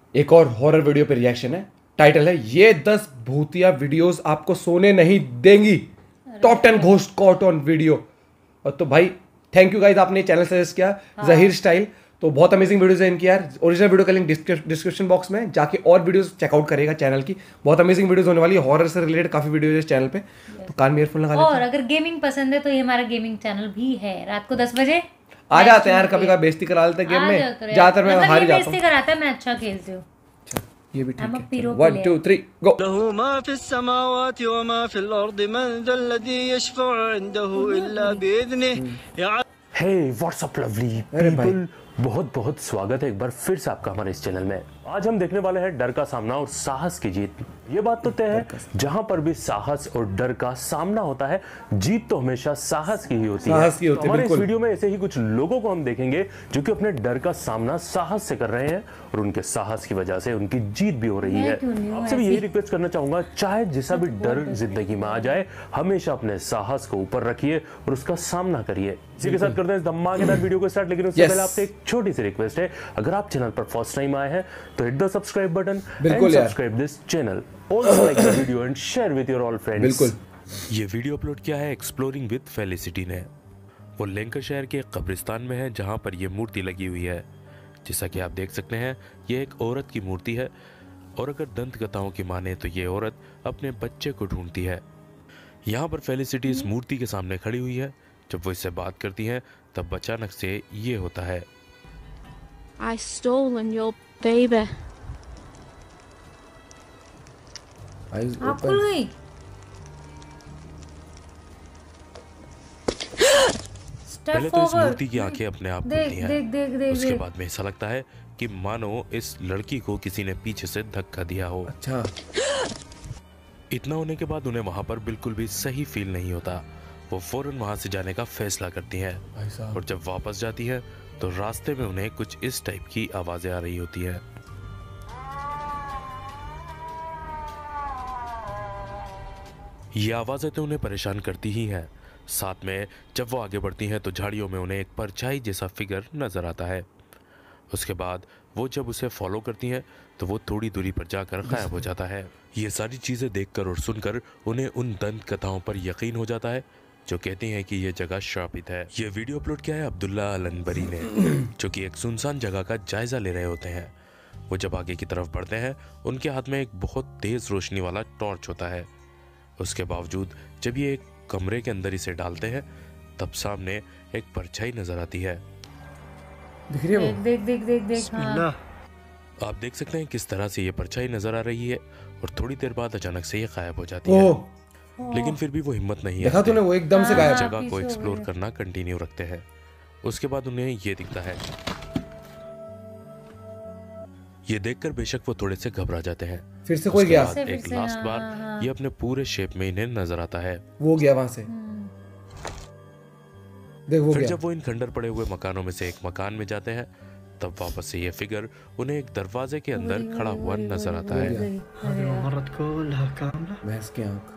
एक और horror video पे रिएक्शन है। टाइटल है ये 10 भूतिया वीडियोस आपको सोने नहीं देंगी, top 10 ghost caught on video. और तो भाई थैंक यू गाइस, आपने चैनल सजेस्ट किया जहीर स्टाइल, तो बहुत अमेजिंग वीडियोस है इनकी यार। ओरिजिनल वीडियो का लिंक डिस्क्रिप्शन बॉक्स में जाके और वीडियोस चेकआउट करेगा चैनल की, बहुत अमेजिंग वीडियोस होने वाली है। हॉरर से रिलेटेड काफी वीडियोस है इस चैनल पे, तो कान में ईयरफोन लगा लेते और अगर गेमिंग पसंद है तो ये हमारा गेमिंग चैनल भी है। रात को 10 बजे आ जाते हैं यार, कभी कभी बेइज्जती करा लेते हैं गेम में, ज्यादातर मैं हार ही जाता हूं। बेइज्जती कराता है, मैं अच्छा खेलती हूं। ये भी ठीक है। है 1 2 3 गो। له ما في السماوات وما في الأرض من ذا الذي يشفع عنده إلا بإذنه। हे व्हाट्सअप लवली पीपल, बहुत बहुत स्वागत है एक बार फिर से आपका हमारे इस चैनल में। आज हम देखने वाले हैं डर का सामना और साहस की जीत। ये बात तो तय है, जहां पर भी साहस और डर का सामना होता है, जीत तो हमेशा साहस की ही होती है। तो हमारे इस वीडियो में ऐसे ही कुछ लोगों को हम देखेंगे जो कि अपने डर का सामना साहस से कर रहे हैं और उनके साहस की वजह से उनकी जीत भी हो रही है। आपसे भी यही रिक्वेस्ट करना चाहूंगा, चाहे जैसा भी डर जिंदगी में आ जाए, हमेशा अपने साहस को ऊपर रखिए और उसका सामना करिए। इसी के साथ करते हैं धमाकेदार वीडियो को स्टार्ट, लेकिन उससे पहले आपसे एक छोटी सी रिक्वेस्ट है, अगर आप चैनल पर फर्स्ट टाइम आए हैं तो hit the subscribe button and subscribe this channel, also like the video and share with your all friends. बिल्कुल। ये वीडियो अपलोड किया है एक्सप्लोरिंग विद फेलिसिटी ने। वो लैंकाशायर के कब्रिस्तान में है जहां पर यह मूर्ति लगी हुई है। जैसा कि आप देख सकते हैं, ये एक औरत की मूर्ति है और अगर दंत कथाओं की माने तो ये औरत अपने बच्चे को ढूंढती है। यहाँ पर फेलिसिटी इस मूर्ति के सामने खड़ी हुई है। जब वो इससे बात करती है तब अचानक से ये होता है, I stolen your baby. आप खुल गई। पहले तो इस मूर्ति की आंखें अपने आप खुलती हैं। देख उसके बाद में ऐसा लगता है कि मानो इस लड़की को किसी ने पीछे से धक्का दिया हो। अच्छा। इतना होने के बाद उन्हें वहां पर बिल्कुल भी सही फील नहीं होता। वो फौरन वहां से जाने का फैसला करती हैं और जब वापस जाती है तो रास्ते में उन्हें कुछ इस टाइप की आवाजें आ रही होती है। ये आवाजें तो उन्हें परेशान करती ही हैं। साथ में जब वो आगे बढ़ती हैं तो झाड़ियों में उन्हें एक परछाई जैसा फिगर नजर आता है। उसके बाद वो जब उसे फॉलो करती हैं तो वो थोड़ी दूरी पर जाकर गायब हो जाता है। ये सारी चीजें देखकर और सुनकर उन्हें उन दंत कथाओं पर यकीन हो जाता है जो कहती हैं कि ये जगह श्रापित है। ये वीडियो अपलोड किया है अब्दुल्ला अलनबरी ने, जो कि एक सुनसान जगह का जायजा ले रहे होते हैं। वो जब आगे की तरफ बढ़ते हैं, उनके हाथ में एक बहुत तेज रोशनी वाला टॉर्च होता है। उसके बावजूद जब ये एक कमरे के अंदर इसे डालते हैं तब सामने एक परछाई नजर आती है। दिख रही है वो? देख हाँ। आप देख सकते हैं किस तरह से ये परछाई नजर आ रही है और थोड़ी देर बाद अचानक से ये गायब हो जाती है। लेकिन फिर भी वो हिम्मत नहीं देखा तूने, वो एकदम से गायब। जगह को एक्सप्लोर करना कंटिन्यू रखते हैं। उसके बाद उन्हें ये दिखता है। ये देखकर बेशक वो थोड़े से घबरा जाते हैं। फिर से कोई गया। एक लास्ट बार ये अपने पूरे शेप में इन्हें नजर आता है। वो गया वहां से। देख वो फिर गया। जब वो इन खंडर पड़े हुए मकानों में से एक मकान में जाते हैं तब वापस से ये फिगर उन्हें एक दरवाजे के अंदर खड़ा हुआ नजर आता है। भैंस की आंख।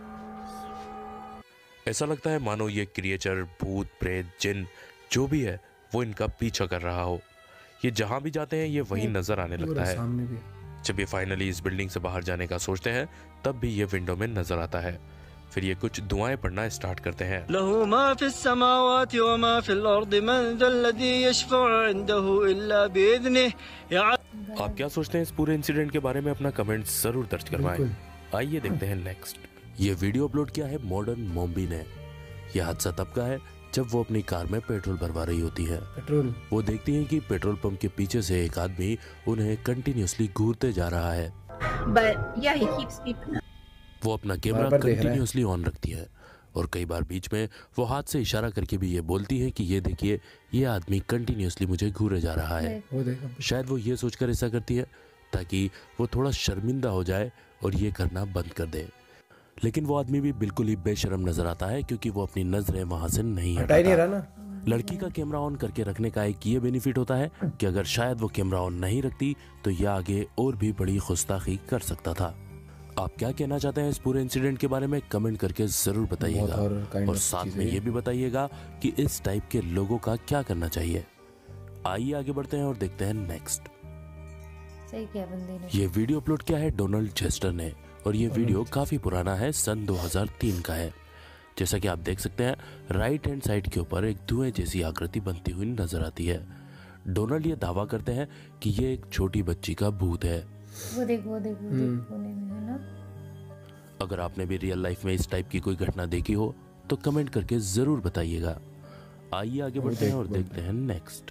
ऐसा लगता है मानो ये क्रिएचर, भूत, प्रेत, जिन जो भी है वो इनका पीछा कर रहा हो। ये जहां भी जाते हैं ये वहीं नजर आने लगता है। जब ये फाइनली इस बिल्डिंग से बाहर जाने का सोचते हैं तब भी ये विंडो में नजर आता है। फिर ये कुछ दुआएं पढ़ना स्टार्ट करते हैं। له ما في السماوات وما في الأرض من ذا الذي يشفع عنده إلا بإذنه। आप क्या सोचते हैं इस पूरे इंसिडेंट के बारे में? अपना कमेंट जरूर दर्ज करवाएं। आइए देखते हैं नेक्स्ट। ये वीडियो अपलोड किया है मॉडर्न मॉम्बी ने। यह हादसा तब का है जब वो अपनी कार में पेट्रोल भरवा रही होती है। वो देखती हैं कि पेट्रोल पंप के पीछे से एक आदमी उन्हें कंटिन्यूअसली घूरते जा रहा है। वो अपना कैमरा कंटिन्यूअसली ऑन रखती है और कई बार बीच में वो हाथ से इशारा करके भी ये बोलती है कि ये देखिए, ये आदमी कंटिन्यूअसली मुझे घूरे जा रहा है। शायद वो ये सोचकर ऐसा करती है ताकि वो थोड़ा शर्मिंदा हो जाए और ये करना बंद कर दे। लेकिन वो आदमी भी बिल्कुल ही बेशर्म नजर आता है क्योंकि वो अपनी नजरें वहां से नहीं हटाता। लड़की का कैमरा ऑन करके रखने का एक ये बेनिफिट होता है कि अगर शायद वो कैमरा ऑन नहीं रखती तो यह आगे और भी बड़ी गुस्ताखी कर सकता था। आप क्या कहना चाहते हैं इस पूरे इंसिडेंट के बारे में? कमेंट करके जरूर बताइएगा और साथ में ये भी बताइएगा कि इस टाइप के लोगों का क्या करना चाहिए। आइए आगे बढ़ते हैं और देखते हैं नेक्स्ट। सही किया बंदे ने। ये वीडियो अपलोड किया है डोनाल्ड चेस्टर ने और ये वीडियो काफी पुराना है, सन 2003 का है। जैसा कि आप देख सकते हैं राइट हैंड साइड के ऊपर एक धुएं जैसी आकृति बनती हुई नजर आती है। डोनाल्ड ये दावा करते हैं कि ये एक छोटी बच्ची का भूत है। वो देख कोने में है ना। अगर आपने भी रियल लाइफ में इस टाइप की कोई घटना देखी हो तो कमेंट करके जरूर बताइएगा। आइए आगे बढ़ते हैं और देखते हैं नेक्स्ट।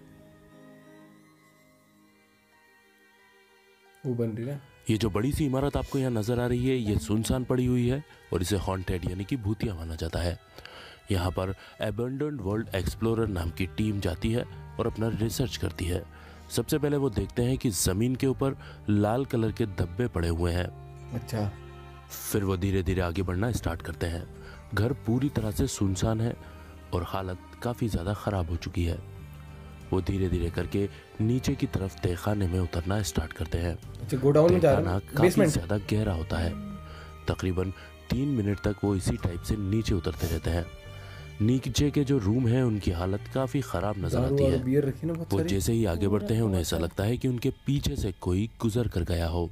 वो बन रही है। ये जो बड़ी सी इमारत आपको यहाँ नजर आ रही है ये सुनसान पड़ी हुई है और इसे हॉन्टेड यानी कि भूतिया माना जाता है। यहाँ पर एबंडन्ड वर्ल्ड एक्सप्लोरर नाम की टीम जाती है और अपना रिसर्च करती है। सबसे पहले वो देखते हैं कि जमीन के ऊपर लाल कलर के धब्बे पड़े हुए हैं। अच्छा। फिर वो धीरे धीरे आगे बढ़ना स्टार्ट करते हैं। घर पूरी तरह से सुनसान है और हालत काफी ज्यादा खराब हो चुकी है। वो धीरे धीरे करके नीचे की तरफ तहखाने में उतरना स्टार्ट करते हैं। अच्छा, गोडाउन में जा रहे हैं। काफी ज्यादा गहरा होता है। तकरीबन 3 मिनट तक वो इसी टाइप से नीचे उतरते रहते हैं। नीचे के जो रूम है उनकी हालत काफी खराब नजर आती है। वो जैसे ही आगे बढ़ते हैं उन्हें ऐसा लगता है कि उनके पीछे से कोई गुजर कर गया हो।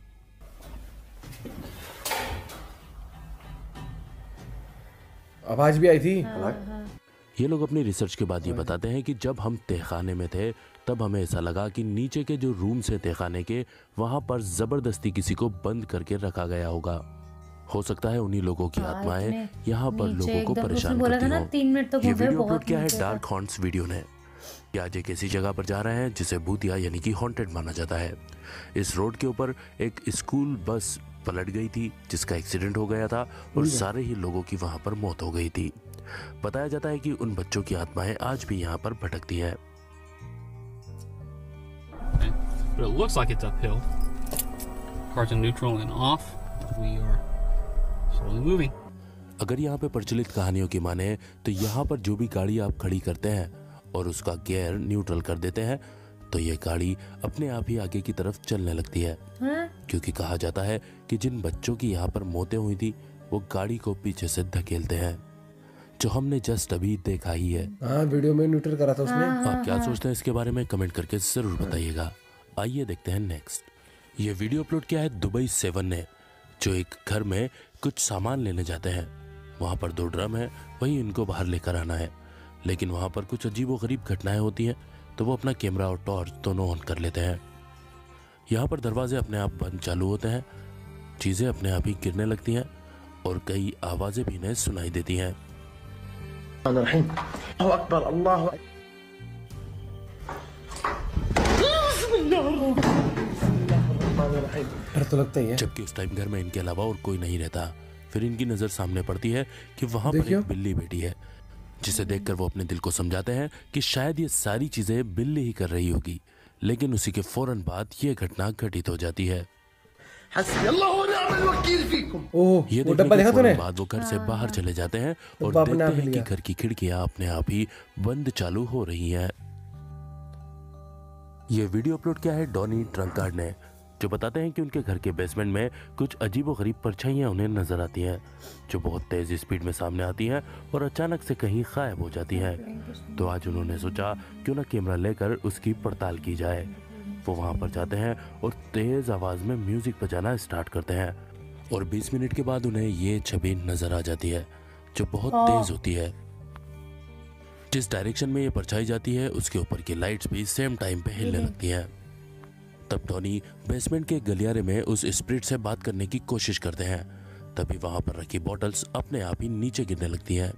आवाज भी आई थी। ये लोग अपनी रिसर्च के बाद ये बताते हैं कि जब हम तहखाने में थे तब हमें ऐसा लगा कि नीचे के जो रूम से तहखाने के वहां पर जबरदस्ती किसी को बंद करके रखा गया होगा। हो सकता है उन्हीं लोगों की आत्माएं यहाँ पर लोगों को परेशान करती हों। ये वीडियो अपलोड किया है डार्क हॉन्ट्स वीडियो ने। आज एक ऐसी जगह पर जा रहे हैं जिसे भूतिया यानी कि हॉन्टेड माना जाता है। इस रोड के ऊपर एक स्कूल बस पलट गई थी जिसका एक्सीडेंट हो गया था और सारे ही लोगों की वहां पर मौत हो गई थी। बताया जाता है कि उन बच्चों की आत्माएं आज भी यहाँ पर भटकती है। But it looks like it's uphill. Cars are neutral and off. We are slowly moving. अगर यहाँ पे प्रचलित कहानियों की माने तो यहाँ पर जो भी गाड़ी आप खड़ी करते हैं और उसका गियर न्यूट्रल कर देते हैं तो ये गाड़ी अपने आप ही आगे की तरफ चलने लगती है। क्योंकि कहा जाता है कि जिन बच्चों की यहाँ पर मौतें हुई थी वो गाड़ी को पीछे से धकेलते हैं, जो हमने जस्ट अभी देखा ही है। हाँ, वीडियो में न्यूट्रल करा था उसने। आप क्या सोचते हैं इसके बारे में कमेंट करके जरूर बताइएगा। आइए देखते हैं नेक्स्ट। ये वीडियो अपलोड किया है दुबई 7 ने, जो एक घर में कुछ सामान लेने जाते हैं। वहाँ पर 2 ड्रम है, वही इनको बाहर लेकर आना है। लेकिन वहाँ पर कुछ अजीबोगरीब घटनाएं होती हैं तो वो अपना कैमरा और टॉर्च दोनों ऑन कर लेते हैं। यहाँ पर दरवाजे अपने आप बंद चालू होते हैं, चीजें अपने आप ही गिरने लगती हैं और कई आवाजें भी इन्हें सुनाई देती हैं। डर तो लगता ही है। जबकि उस टाइम घर में इनके अलावा और कोई नहीं रहता। फिर इनकी नजर सामने पड़ती है कि वहां पर एक बिल्ली बैठी है, जिसे देखकर वो अपने दिल को समझाते हैं कि शायद ये सारी चीजें बिल्ली ही कर रही होगी। लेकिन उसी के फौरन बाद ये घटना घटित हो जाती है। ये डब्बा देखा तूने? बाद वो घर से बाहर चले जाते हैं और देखते हैं कि घर की खिड़कियां अपने आप ही बंद चालू हो रही हैं। ये वीडियो अपलोड किया है डॉनी ट्रंकार्ड ने, जो बताते हैं कि उनके घर के बेसमेंट में कुछ अजीबोगरीब परछाइयां उन्हें नजर आती हैं, जो बहुत तेज स्पीड में सामने आती हैं और अचानक से कहीं गायब हो जाती हैं। तो आज उन्होंने सोचा क्यों ना कैमरा लेकर उसकी पड़ताल की जाए। वो वहां पर जाते हैं और तेज आवाज में म्यूजिक बजाना स्टार्ट करते हैं और 20 मिनट के बाद उन्हें ये छवि नजर आ जाती है जो बहुत तेज होती है। जिस डायरेक्शन में ये परछाई जाती है उसके ऊपर की लाइट्स भी सेम टाइम पे हिलने लगती हैं। तब टॉनी बेसमेंट के गलियारे में उस स्पिरिट से बात करने की कोशिश करते हैं। तभी वहां पर रखी बॉटल्स अपने आप ही नीचे गिरने लगती हैं।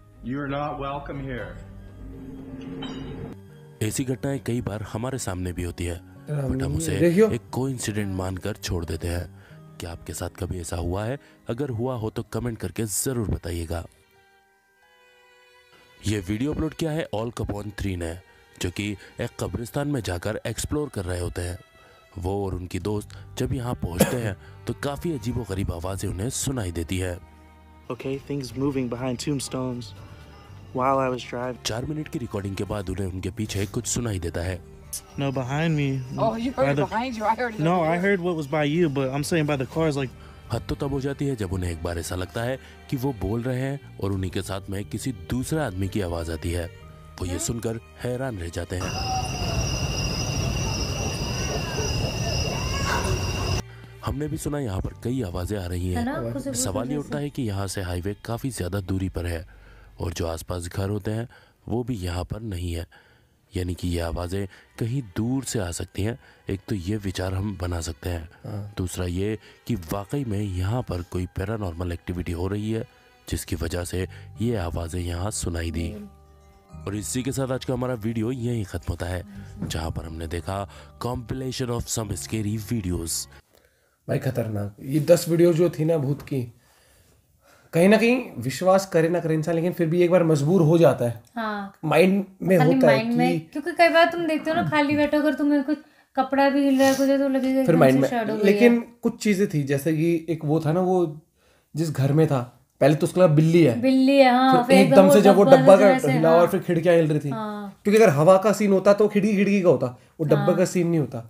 ऐसी घटनाएं कई बार हमारे सामने भी होती है, बट हम उसे एक कोइंसिडेंट मानकर छोड़ देते हैं। क्या आपके साथ कभी ऐसा हुआ है? अगर हुआ हो तो कमेंट करके जरूर बताइएगा। ये वीडियो अपलोड किया है ऑल कपोन 3 ने, जो कि एक कब्रिस्तान में जाकर एक्सप्लोर कर रहे होते हैं। वो और उनकी दोस्त जब यहाँ पहुँचते हैं तो काफी अजीबोगरीब आवाजें उन्हें सुनाई देती है। Okay, things moving behind tombstones while I was driving. 4 minute की रिकॉर्डिंग के बाद उन्हें उनके पीछे कुछ सुनाई देता है। No, behind me. Oh, you heard it behind you. I heard it. No, I heard what was by you, but I'm saying by the cars, like. हद तो तब हो जाती है जब उन्हें एक बार ऐसा लगता है कि वो बोल रहे हैं और उन्हीं के साथ में किसी दूसरे आदमी की आवाज आती है। वो ये सुनकर हैरान रह जाते हैं। हमने भी सुना यहाँ पर कई आवाज़ें आ रही है ना, हैं। खुशबू सवाल ये जैसे। उठता है कि यहाँ से हाईवे काफ़ी ज़्यादा दूरी पर है और जो आसपास घर होते हैं वो भी यहाँ पर नहीं है, यानी कि ये आवाज़ें कहीं दूर से आ सकती हैं। एक तो ये विचार हम बना सकते हैं, दूसरा ये कि वाकई में यहाँ पर कोई पैरानॉर्मल एक्टिविटी हो रही है जिसकी वजह से ये आवाज़ें यहाँ सुनाई दी। और इसी के साथ आज का हमारा वीडियो यहीं ख़त्म होता है, जहाँ पर हमने देखा compilation of some scary videos. भाई खतरनाक ये 10 वीडियो जो थी ना भूत की, कहीं ना कहीं विश्वास करे ना करे इंसान, लेकिन फिर भी एक बार मजबूर हो जाता है। हाँ, माइंड में होता है माइंड में, क्योंकि कई बार तुम देखते हो ना, खाली बैठो अगर तुम्हें कुछ कपड़ा भी हिल रहा है कुछ तो लगेगा फिर एकदम माइंड से में, shadow गई लेकिन है। कुछ चीजें थी जैसे कि एक वो था ना, वो जिस घर में था पहले तो उसका नाम बिल्ली है, बिल्ली है, हाँ, फिर एकदम से जब वो डब्बा का जैसे, हिला हाँ, और फिर खिड़कियां हिल रही थी, हाँ। क्योंकि अगर हवा का सीन होता तो खिड़की का होता, वो डब्बा का सीन नहीं होता।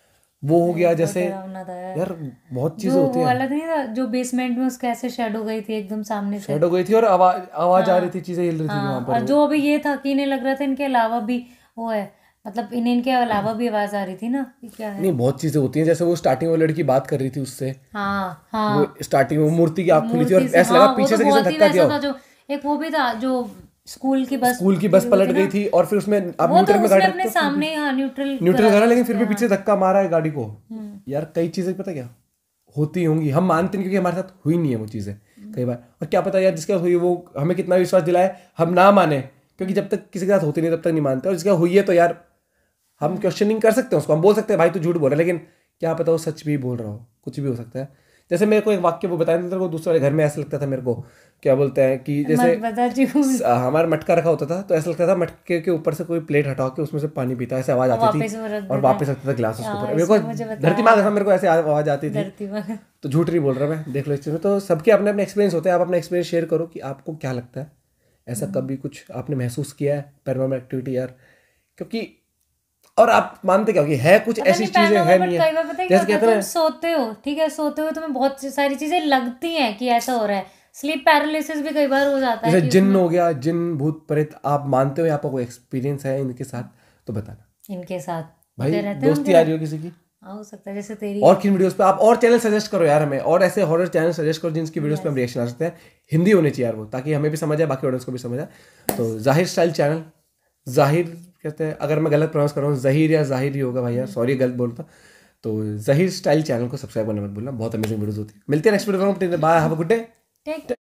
वो हो गया जैसे यार बहुत चीजें होती वो हैं। अलग नहीं था जो बेसमेंट में उसके ऐसे शैडो गई थी एकदम सामने से, शैडो गई थी और आवाज आ रही थी, चीजें हिल रही थी वहां पर। और जो अभी ये था कि इन्हें लग रहा था इनके अलावा भी वो है, मतलब इनके अलावा भी आवाज आ रही थी ना, कि क्या है। नहीं बहुत चीजें होती हैं, जैसे वो स्टार्टिंग में लड़की बात कर रही थी उससे, हाँ हाँ, वो स्टार्टिंग में मूर्ति की आंख खुली थी और मूर्ति से, ऐसा लगा हाँ, वो पीछे तो से किसी बहुत ने ही धक्का वैसा दिया था। हो। जो एक वो भी था जो स्कूल की बस पलट गई थी और फिर उसमें आप वो तो न्यूट्रल में उसने गाड़ी अपने सामने, हाँ, न्यूट्रल करा, लेकिन फिर भी पीछे धक्का मारा है गाड़ी को। यार कई चीजें पता क्या होती होंगी, हम मानते नहीं क्योंकि हमारे साथ हुई नहीं है वो चीजें कई बार। और क्या पता यार जिसके साथ हुई वो हमें कितना विश्वास दिलाए, हम ना माने, क्योंकि जब तक किसी के साथ होती नहीं तब तक नहीं मानते। और जिसके साथ हुई है तो यार हम क्वेश्चनिंग कर सकते हैं उसको, हम बोल सकते हैं भाई तू झूठ बोल रहा है, लेकिन क्या पता वो सच भी बोल रहा हो, कुछ भी हो सकता है। जैसे मेरे को एक वाक्य वो बताया था, दूसरे घर में ऐसा लगता था मेरे को, क्या बोलते हैं कि जैसे हमारा मटका रखा होता था तो ऐसा लगता था मटके के ऊपर से कोई प्लेट हटा के उसमें से पानी पीता, ऐसे आवाज आती थी और वापस रखता था गिलास उसके ऊपर। मेरे को धरती मांग था, मेरे को ऐसे आवाज आती थी, तो झूठ नहीं बोल रहा मैं, देख लो इस चीज में। तो सबके अपने अपने एक्सपीरियंस होते हैं, आप अपना एक्सपीरियंस शेयर करो कि आपको क्या लगता है, ऐसा कभी कुछ आपने महसूस किया है पैरानॉर्मल एक्टिविटी यार, क्योंकि और आप मानते क्या हो कि है कुछ ऐसी चीजें है नहीं है, जैसे कहते हैं सोते हो, ठीक है, सोते हो तुम्हें बहुत सारी चीजें लगती हैं कि ऐसा हो रहा है, स्लीप पैरालिसिस भी कई बार हो जाता है। जैसे जिन हो गया, जिन भूत प्रेत, आप मानते हो या आपका कोई एक्सपीरियंस है इनके साथ तो बताना। इनके साथ भाई दोस्ती आ रही हो किसी की, हो सकता है जैसे तेरी। और किन वीडियोस पे आप और चैनल सजेस्ट करो यार हमें, और ऐसे हॉरर चैनल सजेस्ट करो जिनकी वीडियोस पे हम रिएक्शन आ सकते हैं। हिंदी होनी चाहिए यार वो, ताकि हमें भी समझ आए, बाकी ऑडियंस को भी समझ आए। तो जाहिर स्टाइल चैनल, जाहिर कहते हैं, अगर मैं गलत प्रोनाउंस कर रहा हूँ, जहीर या जाहिर ही होगा भाई यार, सॉरी गलत बोलता। तो जाहिर स्टाइल चैनल को सब्सक्राइब करना मत भूलना, बहुत अमेजिंग वीडियोस होती है। मिलते हैं नेक्स्ट वीडियो में, bye, have a good day.